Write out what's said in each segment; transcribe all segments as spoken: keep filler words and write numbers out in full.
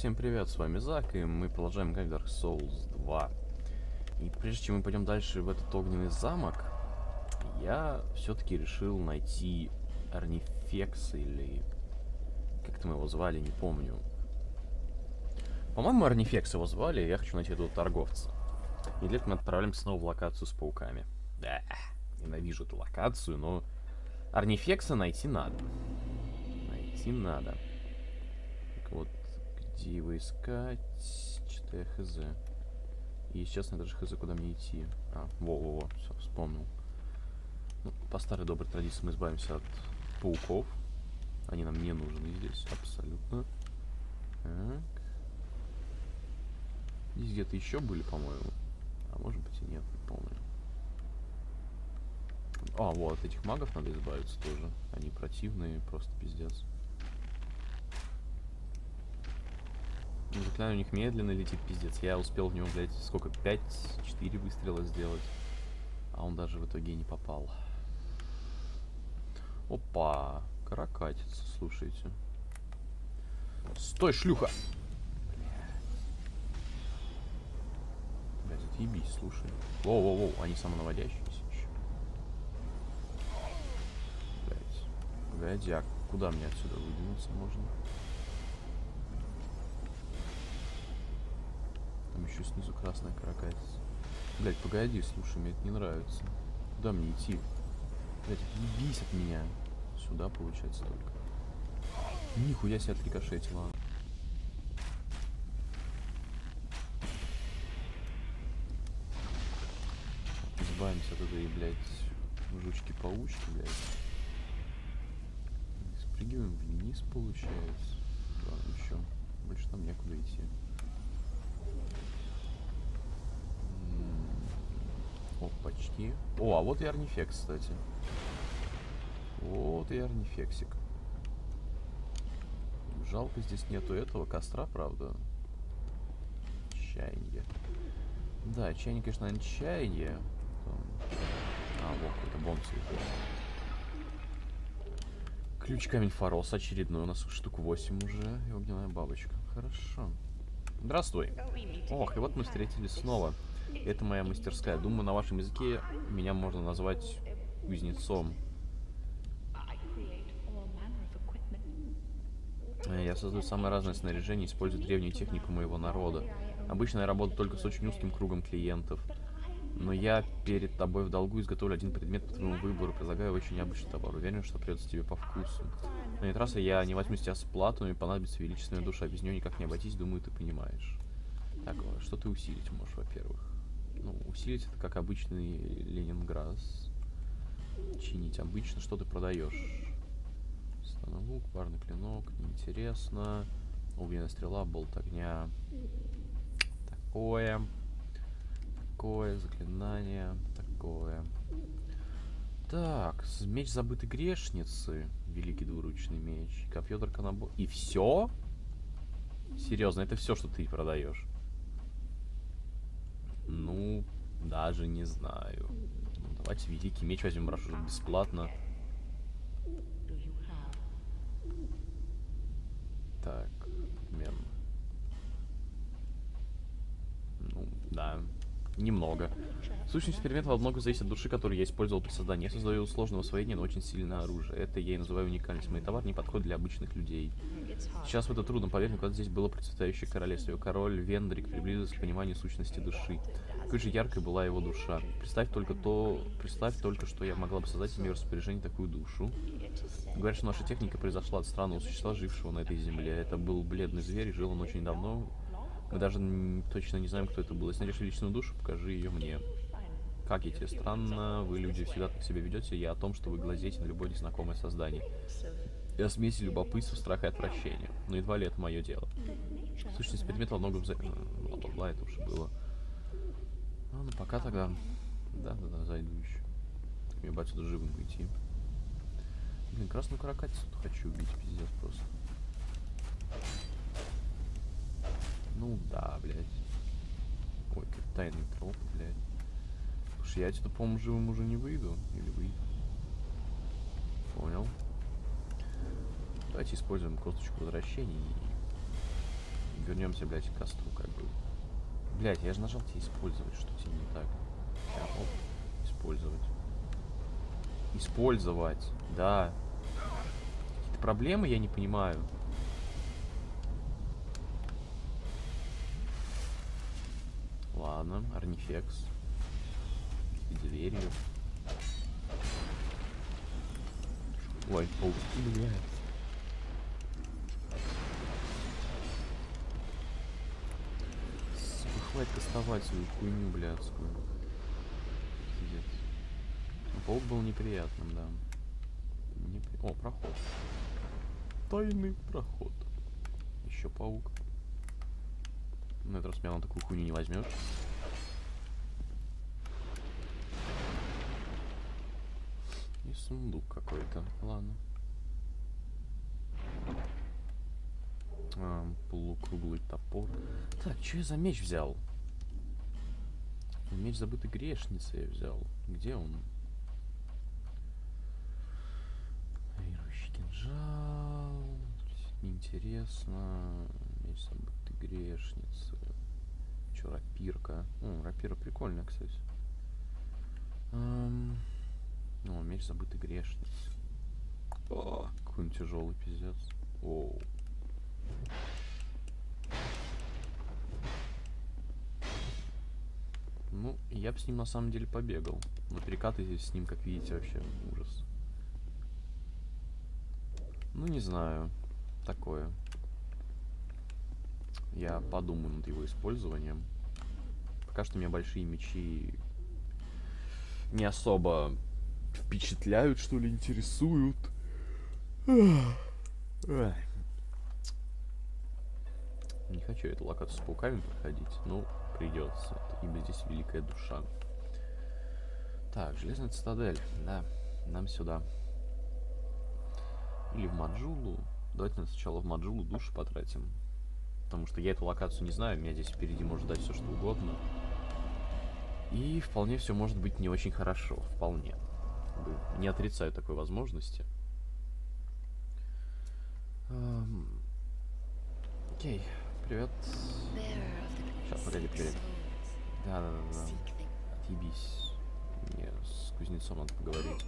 Всем привет, с вами Зак, и мы продолжаем играть в Dark Souls два. И прежде чем мы пойдем дальше в этот огненный замок, я все-таки решил найти Арнифекс, или как-то мы его звали, не помню. По-моему, Арнифекс его звали, и я хочу найти этого торговца. И для этого мы отправляемся снова в локацию с пауками. Да, ненавижу эту локацию, но Арнифекса найти надо. Найти надо. Так вот, где его искать? Что-то я хз. И, честно, даже хз, куда мне идти. А, во-во-во, все, вспомнил. Ну, по старой доброй традиции мы избавимся от пауков. Они нам не нужны здесь, абсолютно. Так. Здесь где-то еще были, по-моему. А может быть и нет, не помню. А, вот, от этих магов надо избавиться тоже. Они противные, просто пиздец. Заклинание у них медленно летит, пиздец. Я успел в него, блядь, сколько? пять-четыре выстрела сделать. А он даже в итоге не попал. Опа! Каракатица, слушайте. Стой, шлюха! Блядь, отъебись, слушай. Воу-воу-воу, они самонаводящиеся еще. Блядь. Погоди, а куда мне отсюда выдвинуться можно? Там еще снизу красная каракатица. Блять, погоди, слушай, мне это не нравится. Куда мне идти? Блять, отъебись от меня. Сюда, получается, только. Нихуя себе отрикошетила. Избавимся от этой, блядь, жучки-паучки, блядь. Спрыгиваем вниз, получается. Ладно, еще. Больше там некуда идти. О, почти. О, а вот и Арнифекс, кстати. Вот и Арнифексик. Жалко, здесь нету этого костра, правда. Чаяние. Да, чаяние, конечно, наверное, чаяние. А, вот какой-то бонус. Ключ камень Фарос очередной. У нас штук восемь уже. И огненная бабочка. Хорошо. Здравствуй. Ох, и вот мы встретились снова. Это моя мастерская. Думаю, на вашем языке меня можно назвать кузнецом. Я создаю самое разное снаряжение, использую древнюю технику моего народа. Обычно я работаю только с очень узким кругом клиентов. Но я перед тобой в долгу изготовлю один предмет по твоему выбору. Предлагаю очень необычный товар. Уверен, что придется тебе по вкусу. На этот раз я не возьму с тебя сплату, мне понадобится величественная душа. Без нее никак не обойтись, думаю, ты понимаешь. Так, что ты усилить можешь, во-первых? Ну, усилить это как обычный Ленинград. Чинить обычно. Что ты продаешь? Лук, парный клинок, неинтересно. Огненная стрела, болт огня. Такое. Такое, заклинание. Такое. Так, меч забытой грешницы. Великий двуручный меч. Копье драконобо. И все? Серьезно, это все, что ты продаешь? Ну, даже не знаю. Ну, давайте великий меч возьмем, раз уже бесплатно. Так, мен. Ну, да. Немного. Сущность предмета во многом зависит от души, которую я использовал при создании. Я создаю сложное усвоение, но очень сильное оружие. Это я и называю уникальность. Мой товар не подходит для обычных людей. Сейчас в это трудно поверить, но когда здесь было процветающее королевство. Король Вендрик приблизился к пониманию сущности души. Какой же яркой была его душа. Представь только то, представь только, что я могла бы создать в ее распоряжении такую душу. Говорят, что наша техника произошла от странного существа, жившего на этой земле. Это был бледный зверь, и жил он очень давно. Мы даже точно не знаем, кто это был. Если найдешь личную душу, покажи ее мне. Как я тебе? Странно, вы, люди, всегда так себя ведете. Я о том, что вы глазеете на любое незнакомое создание. Я смеси любопытства, страха и отвращения. Но едва ли это мое дело. Сущность предмета во многом за... Бла-бла-бла, это уже было. А, ну пока тогда. Да-да-да, зайду еще. Мне бы отсюда живым уйти. Блин, красную каракатицу хочу убить, пиздец просто. Ну да, блядь. Ой, как тайный троп, блядь. Слушай, я отсюда, по-моему, живым уже не выйду. Или выйду. Понял. Давайте используем косточку возвращений и вернемся, блядь, к костру, как бы. Блядь, я же нажал тебе использовать, что тебе не так. Сейчас, оп, использовать. Использовать, да. Какие-то проблемы, я не понимаю. Ладно, Орнифекс. И дверью. Ой, пауки, блядь. Сука, хватит кастовать свою хуйню блядскую. Пиздец. Паук был неприятным, да. Непри... О, проход. Тайный проход. Еще паук. На этот раз меня на такую хуйню не возьмешь. И сундук какой-то. Ладно. А, полукруглый топор. Так, что я за меч взял? Меч забытой грешницы я взял. Где он? Верующий кинжал. Неинтересно. Меч забытой грешницы. Че, рапирка? О, рапира прикольная, кстати. Эм... О, меч забытой грешницы. О, какой он тяжелый, пиздец. Оу. Ну, я бы с ним на самом деле побегал. Но перекаты с ним, как видите, вообще ужас. Ну, не знаю. Такое. Я подумаю над его использованием. Пока что меня большие мечи не особо впечатляют, что ли, интересуют. Ай. Не хочу эту локацию с пауками проходить, но придется, ибо здесь великая душа. Так, железная цитадель, да, нам сюда. Или в Маджулу. Давайте сначала в Маджулу души потратим. Потому что я эту локацию не знаю, меня здесь впереди может дать все что угодно. И вполне все может быть не очень хорошо, вполне. Не отрицаю такой возможности. Эм... Окей, привет. Сейчас, погоди, привет. Да-да-да. Отъебись. Мне с кузнецом надо поговорить.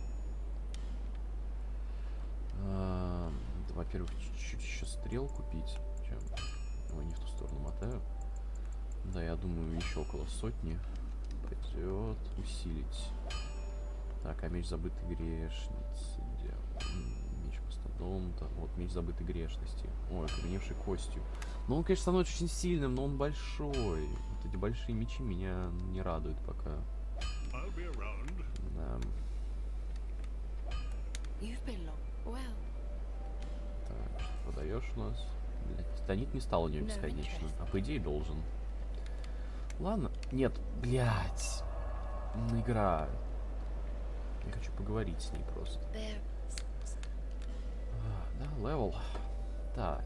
Эм... Во-первых, чуть-чуть еще стрел купить. Чем? Ой, не в ту сторону мотаю. Да, я думаю, еще около сотни пойдет. Усилить. Так, а меч забытой грешницы. Где? Меч мастодонта. Вот, меч забытой грешности. Ой, окаменевшей костью. Ну, он, конечно, становится очень сильным, но он большой. Вот эти большие мечи меня не радуют пока. Да. Так, что продаешь у нас? Блять, титанит не стал у нее бесконечно. А по идее должен. Ладно. Нет, блять. Игра. Я хочу поговорить с ней просто. Да, левел. Так.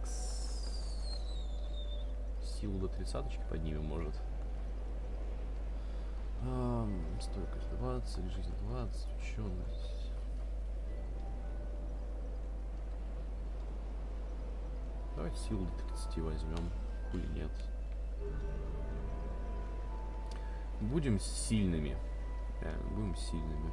Силу до тридцаточки поднимем, может. А, стойкость двадцать, жизнь двадцать, ученость. Давайте силу до тридцати возьмем. Хули нет. Будем сильными. Реально, будем сильными.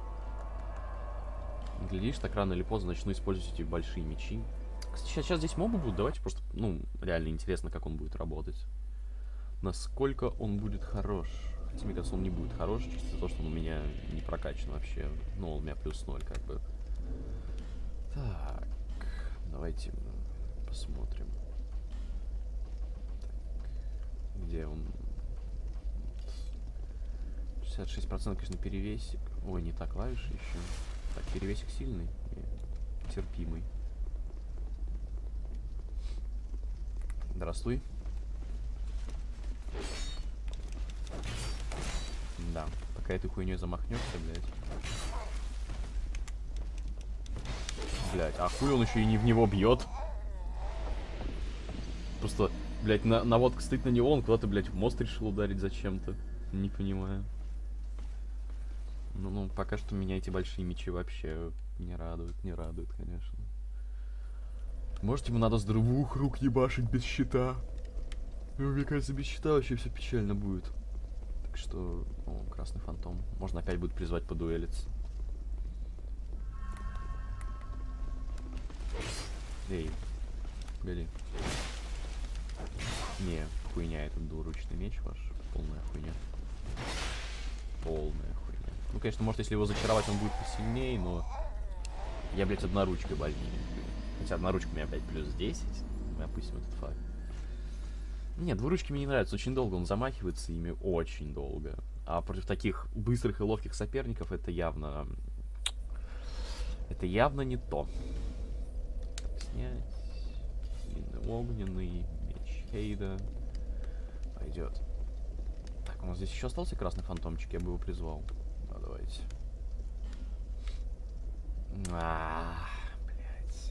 Глядишь, так рано или поздно начну использовать эти большие мечи. Сейчас, сейчас здесь мобы будут, давайте просто, ну, реально интересно, как он будет работать. Насколько он будет хорош. Хотя, мне кажется, он не будет хорош, чисто за то, что он у меня не прокачан вообще. Ну, он у меня плюс ноль, как бы. Так, давайте посмотрим. Так, где он? шестьдесят шесть процентов, конечно, перевесик. Ой, не так клавиши еще. Так, перевесик сильный и терпимый. Здравствуй. Да, пока этой хуйней замахнешься, блядь. Блядь, а хуй он еще и не в него бьет. Просто, блядь, на наводка стоит на него, он куда-то, блядь, в мост решил ударить зачем-то. Не понимаю. Ну, ну, пока что меня эти большие мечи вообще не радуют, не радуют, конечно. Может, ему надо с двух рук ебашить без щита? Ну, мне кажется, без щита вообще все печально будет. Так что, о, красный фантом. Можно опять будет призвать подуэлиться. Эй, бери. Не, хуйня этот двуручный меч ваш. Полная хуйня. Полная хуйня. Ну, конечно, может, если его зачаровать, он будет посильнее, но... Я, блядь, одноручкой больнее. Хотя одноручка у меня опять плюс десять. Мы опустим этот факт. Нет, двуручки мне не нравятся. Очень долго он замахивается ими. Очень долго. А против таких быстрых и ловких соперников это явно... Это явно не то. Так, снять. Длинный огненный. Меч Хейда. Пойдет. Так, у нас здесь еще остался красный фантомчик. Я бы его призвал. Ну, давайте. А, блять.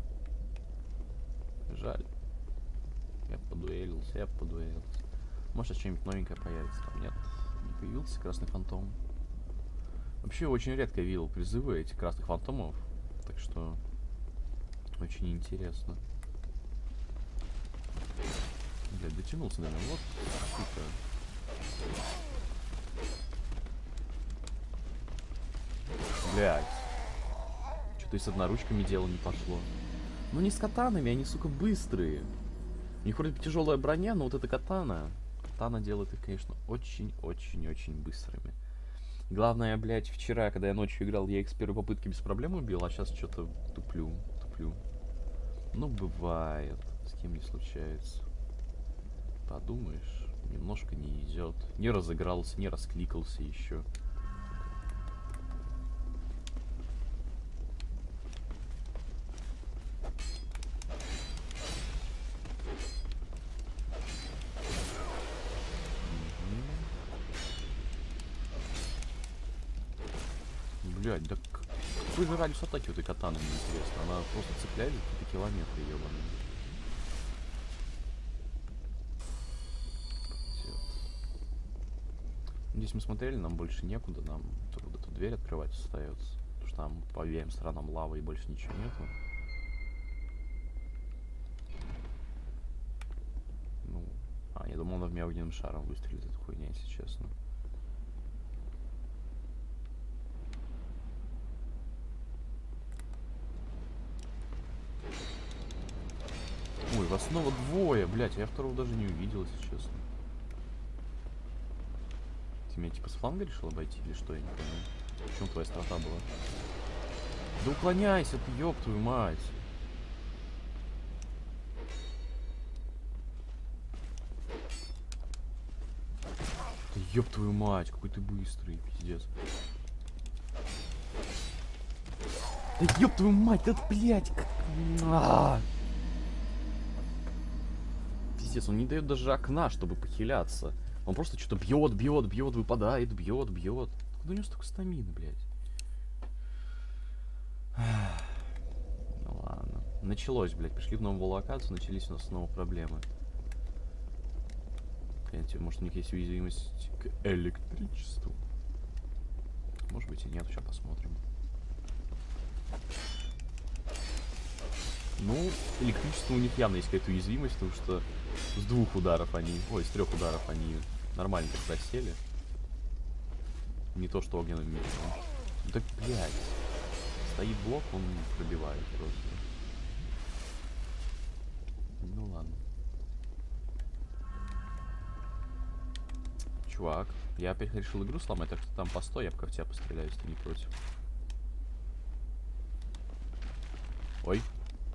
Жаль. Я подуэлился, я подуэлился. Может, что-нибудь новенькое появится. Там нет, не появился красный фантом. Вообще, очень редко видел призывы этих красных фантомов. Так что, очень интересно. Блядь, дотянулся, наверное. Вот, сука. Блядь. Что-то и с одноручками дело не пошло. Ну не с катанами, они, сука, быстрые. У них вроде тяжелая броня, но вот эта катана... Катана делает их, конечно, очень-очень-очень быстрыми. Главное, блядь, вчера, когда я ночью играл, я их с первой попытки без проблем убил, а сейчас что-то туплю, туплю. Ну, бывает. С кем не случается. Подумаешь, немножко не идет. Не разыгрался, не раскликался еще. Блять, да какой же радиус атаки у этой катаны, мне интересно. Она просто цепляет какие-то километры, ебаные. Здесь мы смотрели, нам больше некуда, нам вот эту дверь открывать остается. Потому что там по обеим сторонам лава и больше ничего нету. Ну, а, я думал, она в меня огненным шаром выстрелит, эта хуйня, если честно. Ой, вас снова двое, блять, я второго даже не увидел, если честно. Ты меня типа с фланга решил обойти или что, я не понял. В чем твоя страта была? Да уклоняйся ты, ёб твою мать. Да ёб твою мать, какой ты быстрый, пиздец. Да ёб твою мать, да блять, как... А -а -а. Пиздец, он не дает даже окна, чтобы похиляться. Он просто что-то бьет, бьет, бьет, выпадает, бьет, бьет. Откуда у него столько стамины, блядь? Ну ладно. Началось, блядь. Пришли в новую локацию, начались у нас снова проблемы. Хотя, может, у них есть уязвимость к электричеству. Может быть и нет, сейчас посмотрим. Ну, электричество у них явно есть какая-то уязвимость, потому что с двух ударов они, ой, с трех ударов они нормально так просели. Не то, что огненным мечом. Да, блядь. Стоит блок, он пробивает просто. Ну ладно. Чувак, я опять решил игру сломать, так что там постой, я пока в тебя постреляю, если ты не против. Ой.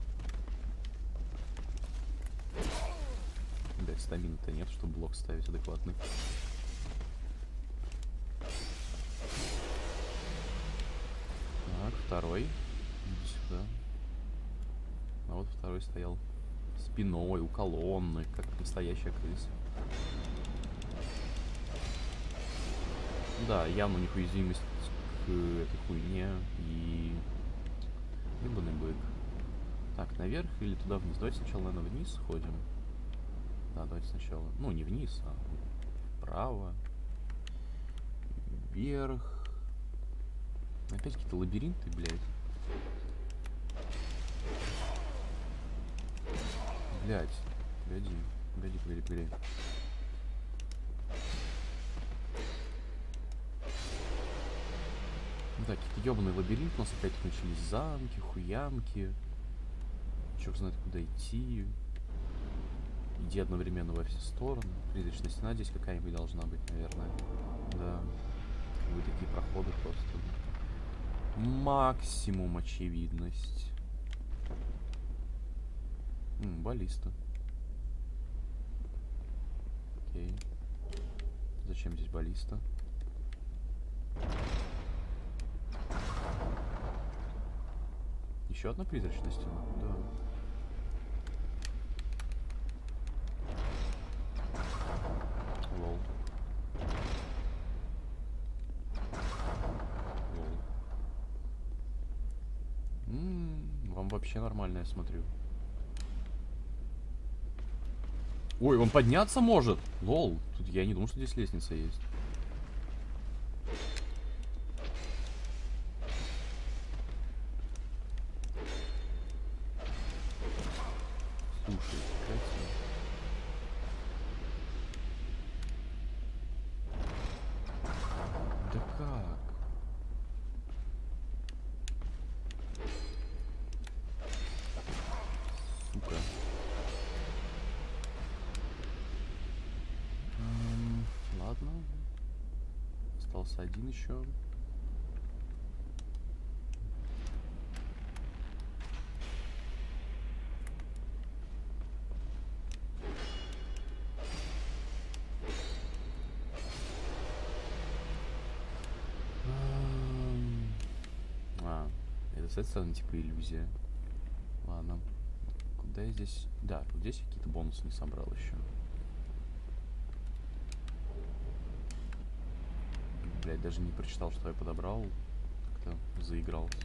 Блять, стамины-то нет, чтобы блок ставить адекватный. Так, второй. Иди сюда. А вот второй стоял спиной у колонны, как настоящая крыса. Да, явно у них уязвимость к этой хуйне и... Ебаный бык. Так, наверх или туда вниз? Давайте сначала, наверное, вниз сходим. Да, давайте сначала. Ну, не вниз, а вправо. Вверх. Опять какие-то лабиринты, блядь. Блядь, погоди. Погоди, погоди, погоди. Ну да, какие-то ёбаный лабиринт, у нас опять начались замки, хуямки. Черт знает, куда идти. Иди одновременно во все стороны. Призрачная стена здесь какая-нибудь должна быть, наверное. Да. Как бы такие проходы просто. Максимум очевидность. М, баллиста. Окей. Зачем здесь баллиста? Еще одна призрачная стена? Да. Лол. Лол. М-м, вам вообще нормально, я смотрю. Ой, он подняться может? Лол. Тут я не думал, что здесь лестница есть. Слушай, красиво. Да как? Сука. М, ладно. Остался один еще. Ам, А, это с этой стороны типа иллюзия. Ладно. Куда я здесь? Да, вот здесь какие-то бонусы не собрал еще. Блять, даже не прочитал, что я подобрал. Как-то заигрался.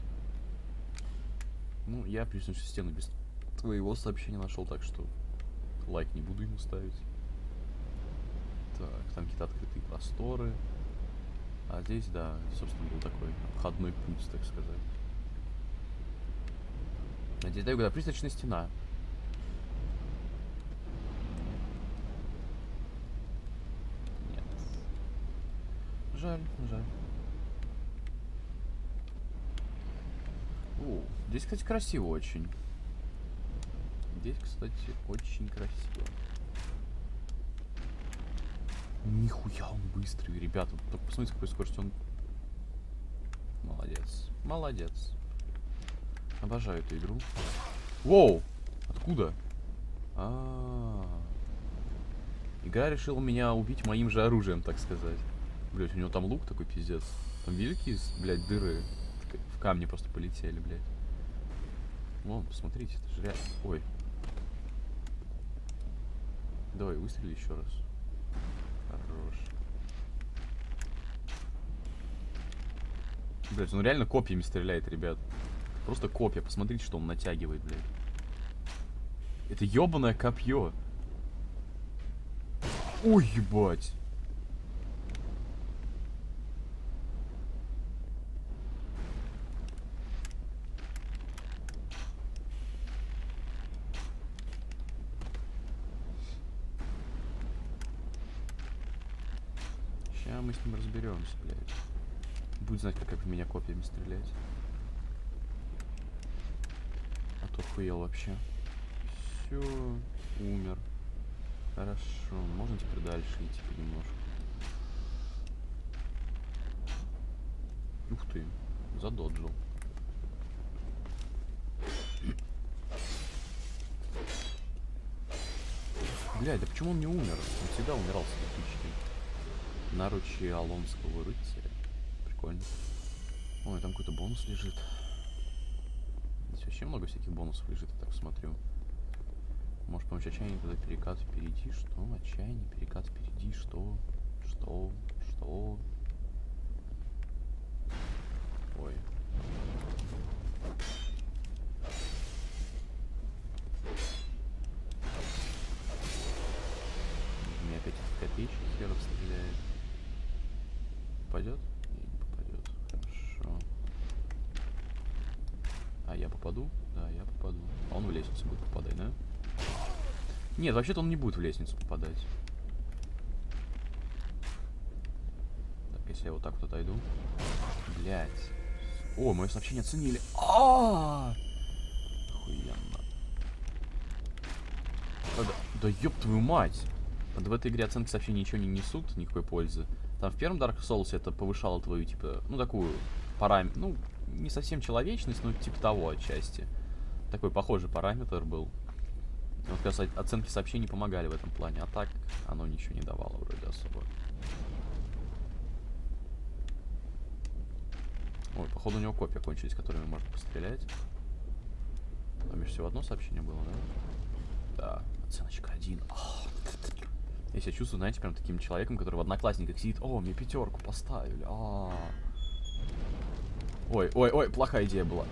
Ну, я призрачную стену без твоего сообщения нашел, так что лайк не буду ему ставить. Так, там какие-то открытые просторы. А здесь, да, собственно, был такой обходной путь, так сказать. А здесь, да, призрачная стена. Нет. Жаль, жаль. О, здесь, кстати, красиво очень. Здесь, кстати, очень красиво. Нихуя он быстрый, ребята. Только посмотрите, с какой скоростью он... Молодец. Молодец. Обожаю эту игру. Воу! Откуда? А, -а, а Игра решила меня убить моим же оружием, так сказать. Блять, у него там лук такой пиздец. Там великие, блядь, дыры. В камни просто полетели, блядь. Вон, посмотрите, это же реально... Ой. Давай, выстрели еще раз. Хорош. Блять, он реально копьями стреляет, ребят. Просто копья. Посмотрите, что он натягивает, блядь. Это ёбаное копье. Ой, ебать. Сейчас мы с ним разберемся, блядь. Будет знать, как в меня копьями стрелять. А то хуел вообще. Все, умер. Хорошо, можно теперь дальше идти понемножку. Ух ты, задоджил. Блядь, да почему он не умер? Он всегда умирал с электричкой. Наручи Алонского рыцаря. Прикольно. Ой, там какой-то бонус лежит. Здесь вообще много всяких бонусов лежит, я так смотрю. Может помочь отчаяние, тогда перекат впереди. Что? Отчаяние, перекат впереди. Что? Что? Что? Ой. У меня опять копеечки херов стреляет. Попадет? Не, не попадет. Хорошо. А я попаду? Да, я попаду. А он в лестницу будет попадать, да? Нет, вообще-то он не будет в лестницу попадать. Так, если я вот так вот отойду. Блять. О, мое сообщение оценили. А-а-а! Охуенно. Да, да ёб твою мать! Вот в этой игре оценки сообщений ничего не несут, никакой пользы. Там в первом Dark Souls это повышало твою, типа, ну, такую параметр, ну, не совсем человечность, но типа того отчасти. Такой похожий параметр был. Вот, как раз оценки сообщений помогали в этом плане, а так оно ничего не давало вроде особо. Ой, походу у него копья кончились, которыми можно пострелять. Там еще всего одно сообщение было, да? Да, оценочка один. Я себя чувствую, знаете, прям таким человеком, который в Одноклассниках сидит. О, мне пятерку поставили. А -а -а. Ой, ой, ой, плохая идея была.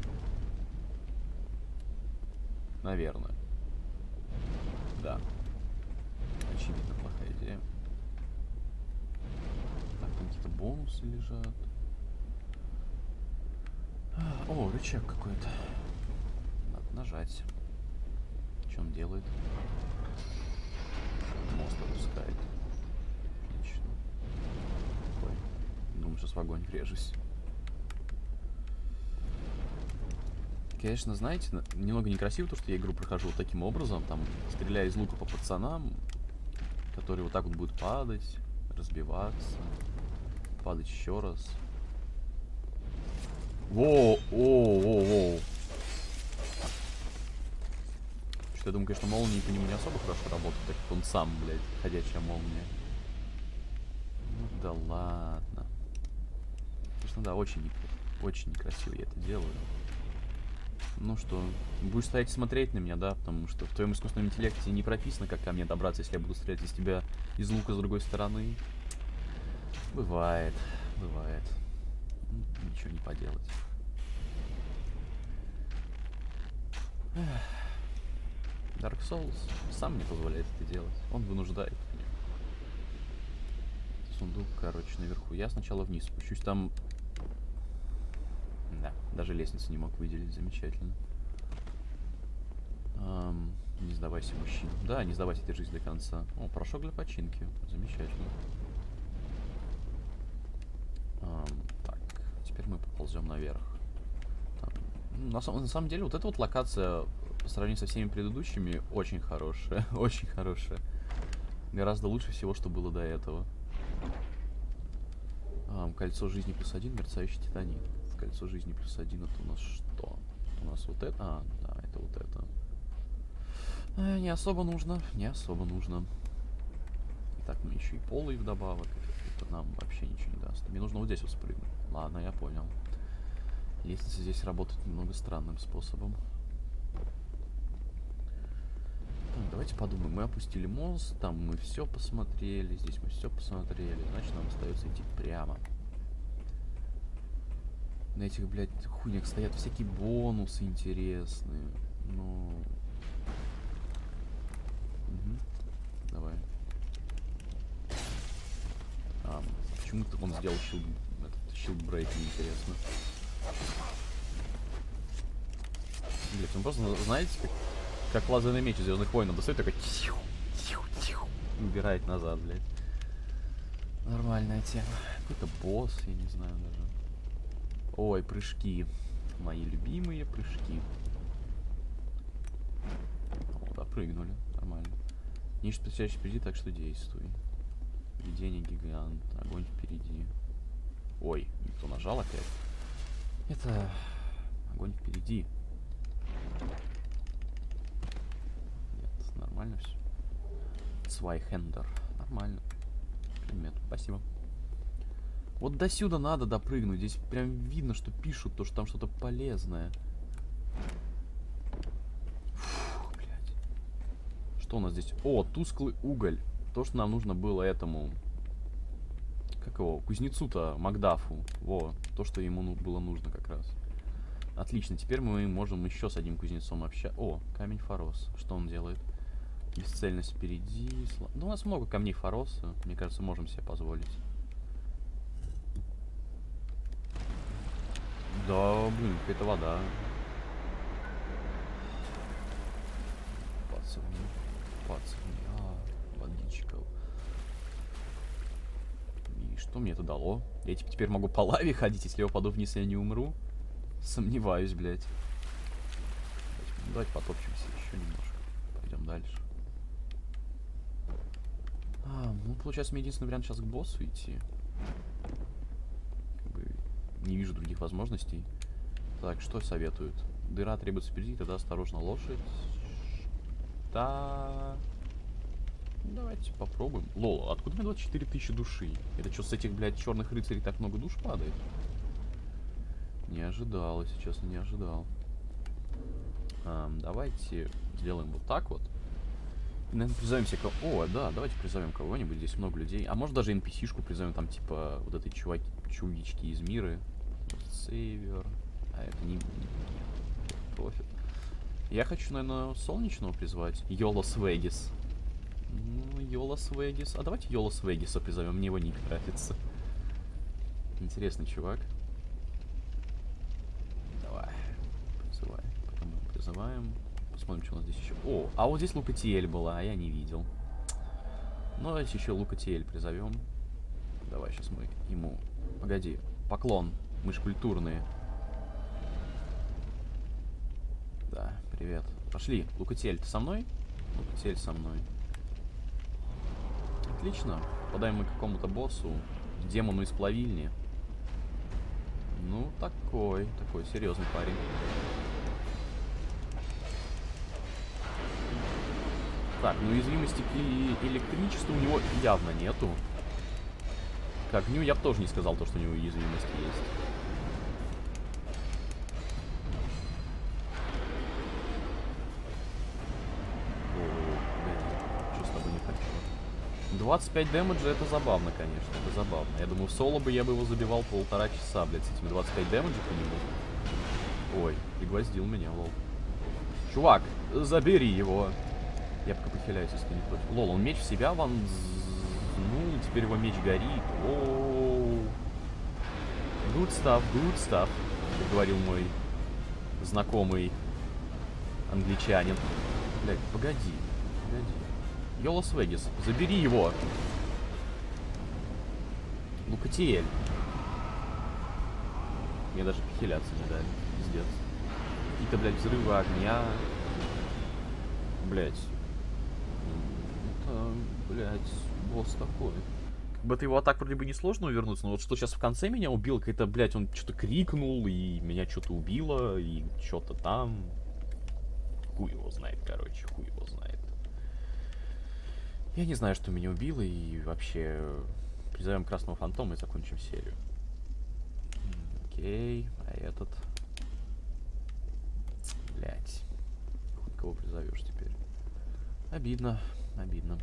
Наверное. Да. Очевидно, плохая идея. Так, там какие-то бонусы лежат. О, рычаг какой-то. Надо нажать. Что он делает? Мост опускает. Отлично. Ой. Думаю, сейчас в огонь врежусь. Конечно, знаете, немного некрасиво то, что я игру прохожу вот таким образом, там, стреляя из лука по пацанам, которые вот так вот будут падать, разбиваться, падать еще раз. Воу, оу, оу, оу. Что я думаю, конечно, молнии по нему не особо хорошо работают, так как он сам, блядь, ходячая молния. Ну да ладно. Конечно, да, очень, очень некрасиво я это делаю. Ну что, будешь стоять и смотреть на меня, да? Потому что в твоем искусственном интеллекте не прописано, как ко мне добраться, если я буду стрелять из тебя из лука с другой стороны. Бывает, бывает. Ну, ничего не поделать. Dark Souls сам не позволяет это делать. Он вынуждает меня. Сундук, короче, наверху. Я сначала вниз спущусь. Там... Да, даже лестницу не мог выделить. Замечательно. Эм, не сдавайся, мужчина. Да, не сдавайся, держись до конца. О, порошок для починки. Замечательно. Эм, так, теперь мы поползем наверх. Там, на, на самом деле, вот эта вот локация, по сравнению со всеми предыдущими, очень хорошая. Очень хорошая. Гораздо лучше всего, что было до этого. Эм, кольцо жизни плюс один, мерцающий титанит. Кольцо жизни плюс один, это у нас что? У нас вот это? А, да, это вот это. Э, не особо нужно, не особо нужно. И так мы еще и полый вдобавок. Это нам вообще ничего не даст. Мне нужно вот здесь вот спрыгнуть. Ладно, я понял. Лестница здесь работает немного странным способом. Так, давайте подумаем. Мы опустили мост, там мы все посмотрели, здесь мы все посмотрели. Значит, нам остается идти прямо. На этих, блядь, хуйнях стоят всякие бонусы интересные. Ну... Угу. Давай. А, почему-то он сделал щилд... этот щилдбрейк, интересно. Блядь, он просто, знаете, как, как лазерный меч из Звездных войн достает, такой... Убирает назад, блядь. Нормальная тема. Какой-то босс, я не знаю даже. Ой, прыжки. Мои любимые прыжки. О, да, прыгнули. Нормально. Нечто предстоящее впереди, так что действуй. Видение гигант. Огонь впереди. Ой, никто нажал опять. Это... Огонь впереди. Нет, нормально все. Свайхендер. Нормально. Предмет. Спасибо. Вот до сюда надо допрыгнуть. Здесь прям видно, что пишут, то, что там что-то полезное. Фух, блядь. Что у нас здесь? О, тусклый уголь. То, что нам нужно было этому... Как его? Кузнецу-то, Макдафу. Во, то, что ему ну, было нужно как раз. Отлично, теперь мы можем еще с одним кузнецом общаться. О, камень Форос. Что он делает? Бесцельность впереди. Ну, у нас много камней Фороса. Мне кажется, можем себе позволить. Да, блин, какая-то вода. Пацаны. купаться. А, водичка. И что мне это дало? Я типа теперь могу по лаве ходить, если я упаду вниз, я не умру? Сомневаюсь, блядь. Давайте потопчемся еще немножко. Пойдем дальше. А, ну, получается, мне единственный вариант сейчас к боссу идти. Как бы не вижу других возможностей. Так, что советуют? Дыра требуется впереди, тогда осторожно, лошадь. Да. Давайте попробуем. Лол, откуда у меня двадцать четыре тысячи души? Это что, с этих, блядь, черных рыцарей так много душ падает? Не ожидал, если честно, не ожидал. А, давайте сделаем вот так вот. И, наверное, призовем себе кого... О, да, давайте призовем кого-нибудь. Здесь много людей. А может даже эн пи си-шку призовем, там, типа, вот этой чуваки, чувички из мира. Сейвер. А это не... Профит. Я хочу, наверное, солнечного призвать. Йолас Вегис. Ну, Йолас Вегис. А давайте Йолас Вегиса призовем. Мне его ник нравится. Интересный чувак. Давай. Призывай. Потом мы призываем. Посмотрим, что у нас здесь еще. О, а вот здесь Лукатиэль была, а я не видел. Ну, давайте еще Лукатиэль призовем. Давай, сейчас мы ему... Погоди. Поклон. Мы ж культурные. Да, привет. Пошли. Лукатиэль, ты со мной? Лукатиэль со мной. Отлично. Подаем мы к какому-то боссу. Демону из плавильни. Ну, такой. Такой серьезный парень. Так, ну уязвимости к электричеству у него явно нету. К огню я бы тоже не сказал, то, что у него уязвимость есть. Что с тобой не хочу? двадцать пять дэмэджа, это забавно, конечно, это забавно. Я думаю, в соло бы я бы его забивал полтора часа, блядь, с этими двадцать пять дэмэджа по нему. Ой, пригвоздил меня, лол. Чувак, забери его. Я пока похиляюсь, если не против. Лол, он меч в себя вонзнул, теперь его меч горит. Оу. Good stuff, good stuff, как говорил мой знакомый англичанин. Блядь, погоди, погоди. Йолас Вегис, забери его. Лукатиэль. Мне даже похиляться не дали, пиздец. Какие-то, блядь, взрывы огня. Блядь. Это, блядь, босс такой. Как бы от его атак вроде бы несложно увернуться, но вот что сейчас в конце меня убил, какая-то, блядь, он что-то крикнул, и меня что-то убило, и что-то там. Хуй его знает, короче, хуй его знает. Я не знаю, что меня убило, и вообще призовем Красного Фантома и закончим серию. Окей, а этот... Блядь. Хоть кого призовешь теперь? Обидно, обидно.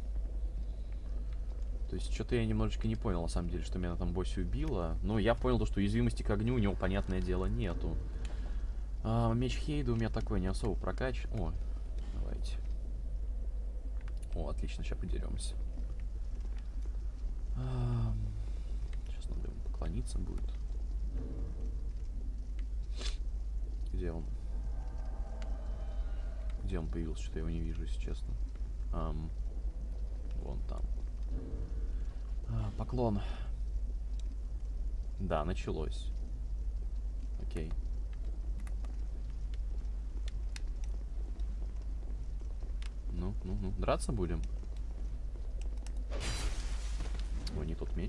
То есть, что-то я немножечко не понял, на самом деле, что меня на этом боссе убило. Но я понял то, что уязвимости к огню у него, понятное дело, нету. А, меч Хейда у меня такой не особо прокач. О, давайте. О, отлично, сейчас подеремся. А, сейчас надо ему поклониться будет. Где он? Где он появился? Что-то я его не вижу, если честно. Ам, вон там. А, поклон. Да, началось. Окей. Ну, ну, ну. Драться будем? Ой, не тот меч.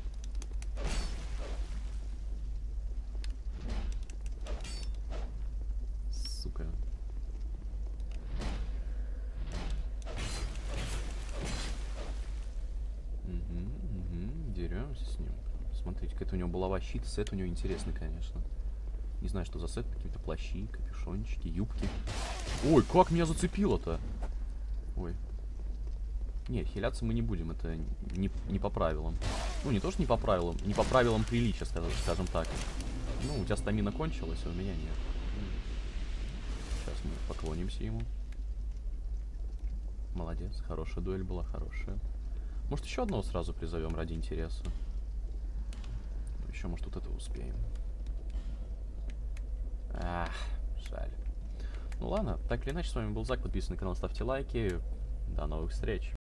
Сука. Угу, угу. Деремся с ним. Смотрите, какая-то у него булава щит. Сет у него интересный, конечно. Не знаю, что за сет. Какие-то плащи, капюшончики, юбки. Ой, как меня зацепило-то! Ой. Не, хиляться мы не будем, это не, не по правилам. Ну, не то, что не по правилам, не по правилам приличия, скажем, скажем так. Ну, у тебя стамина кончилась, а у меня нет. Сейчас мы поклонимся ему. Молодец, хорошая дуэль была, хорошая. Может, еще одного сразу призовем ради интереса? Еще, может, вот это успеем. Ах, жаль. Ну ладно, так или иначе, с вами был Зак, подписывайтесь на канал, ставьте лайки. До новых встреч!